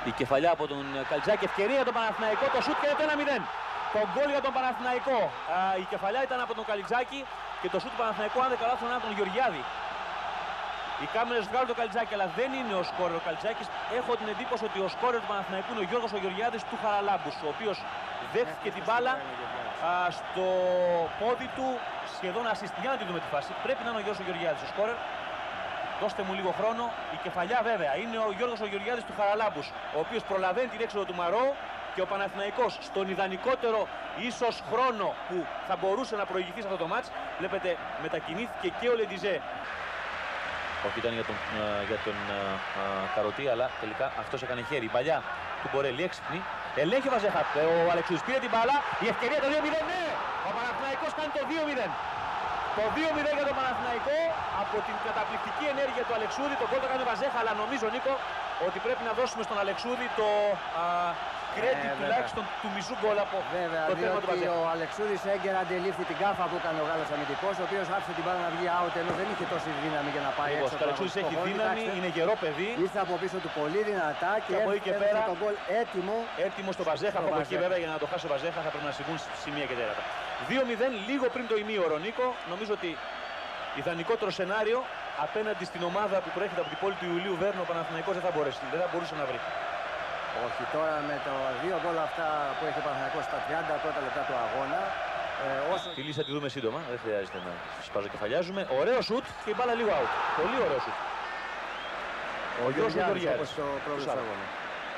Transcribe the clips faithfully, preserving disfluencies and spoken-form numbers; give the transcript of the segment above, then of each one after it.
Η κεφαλιά από τον Καλτζάκη, ευκαιρία για τον Παναθηναϊκό, το σούτ και είναι το ένα μηδέν. Το γκολ για τον Παναθηναϊκό. Α, η κεφαλιά ήταν από τον Καλτζάκη και το σούτ του Παναθηναϊκού, αν δεν καλά, ήταν από τον Γεωργιάδη. Οι κάμερες βγάλουν τον Καλτζάκη, αλλά δεν είναι ο σκόρερ ο Καλτζάκης. Έχω την εντύπωση ότι ο σκόρερ του Παναθηναϊκού είναι ο Γιώργος ο Γεωργιάδης του Χαραλάμπους, ο οποίος δέχτηκε την μπάλα α, στο πόδι του, σχεδόν assist. Για να τη δούμε τη φάση. Πρέπει να είναι ο Γιώργος ο Γεωργιάδης ο σκόρερ. Δώστε μου λίγο χρόνο. Η κεφαλιά βέβαια είναι ο Γιώργος ο Γεωργιάδης του Χαραλάμπους, ο οποίος προλαβαίνει την έξοδο του Μαρό και ο Παναθηναϊκός στον ιδανικότερο ίσως χρόνο που θα μπορούσε να προηγηθεί σε αυτό το μάτς. Βλέπετε, μετακινήθηκε και ο Λεντιζέ. Όχι, ήταν για τον, για τον α, α, Καροτή, αλλά τελικά αυτός έκανε χέρι. Η παλιά του Μπορέλη έξυπνη. Ελέγχει ο Βαζέχα. Ο Αλεξούδης πήρε την μπάλα. Η ευκαιρία το δύο μηδέν. Ναι! Ο Παναθηναϊκός κάνει το δύο μηδέν. Το δύο μηδέν για τον Παναθηναϊκό από την καταπληκτική ενέργεια του Αλεξούδη. Το γκολ το κάνει ο Βαζέχα, αλλά νομίζω, Νίκο, ότι πρέπει να δώσουμε στον Αλεξούδη το α, credit ε, τουλάχιστον του μισού γκολ από βέβαια, το θέμα του Βαζέχα. Ο Αλεξούδης έγκαιρα αντελήφθη την κάφα που έκανε ο Γάλλος αμυντικός, ο οποίος άφησε την μπάλα να βγει out, ενώ δεν είχε τόση δύναμη για να πάει έξω. Ο Αλεξούδης έχει δύναμη, είναι γερό παιδί. Ήρθε από πίσω του πολύ δυνατά και, και έφερε πέρα, τον γκολ έτοιμο. Έτοιμο στο Βαζέχα. Από εκεί βέβαια για να το χάσει ο Βαζέχα θα πρέπει να συμβούν σημεία και τέρατα. δύο μηδέν λίγο πριν το ημίωρο, Νίκο. Νομίζω ότι ιδανικότερο σενάριο απέναντι στην ομάδα που προέρχεται από την πόλη του Ιουλίου Βέρνου, ο Παναθηναϊκός δεν θα μπορέσει, δεν θα μπορούσε να βρει. Όχι, τώρα με το δύο γκολ αυτά που έχει ο Παναθηναϊκός στα τριάντα πρώτα λεπτά του αγώνα. Ε, όσο... Τη λύση θα τη δούμε σύντομα, δεν χρειάζεται να σπαζοκεφαλιάζουμε. Ωραίο σουτ και η μπάλα λίγο out. Πολύ ωραίο σουτ. Ο, ο Γιώργος Γεωργιάδης, όπως το πρόβλημα του αγώνα.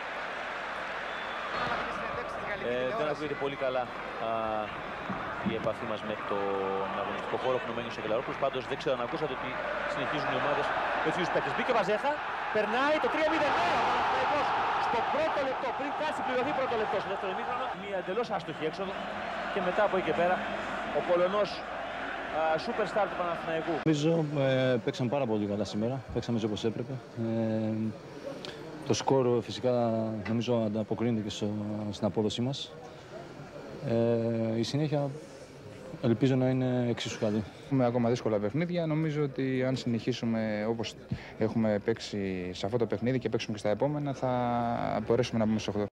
Ε, δεν ακούγεται πολύ καλά α, η επαφή μας με τον αγωνιστικό χώρο που μένει ο Σεγγελαρόπουλος. Πάντως δεν ξέρω αν ακούσατε ότι συνεχίζουν οι ομάδες με τους ίδιους παίκτες. Μπήκε ο Βαζέχα, περνάει το τρία μηδέν. Στο πρώτο λεπτό, πριν κάτσει πληρωθεί πρώτο λεπτό στο δεύτερο ημίχρονο, μια εντελώς άστοχη έξοδο και μετά από εκεί και πέρα ο Πολωνός σούπερ στάρ του Παναθηναϊκού. Νομίζω ε, παίξαμε πάρα πολύ καλά σήμερα, παίξαμε όπως έπρεπε. Ε, το σκορ φυσικά νομίζω ανταποκρίνεται και στο, στην απόδοσή μας. Ε, η συνέχεια ελπίζω να είναι εξίσου καλή. Έχουμε ακόμα δύσκολα παιχνίδια. Νομίζω ότι αν συνεχίσουμε όπως έχουμε παίξει σε αυτό το παιχνίδι και παίξουμε και στα επόμενα, θα μπορέσουμε να μπούμε στο οκτώ.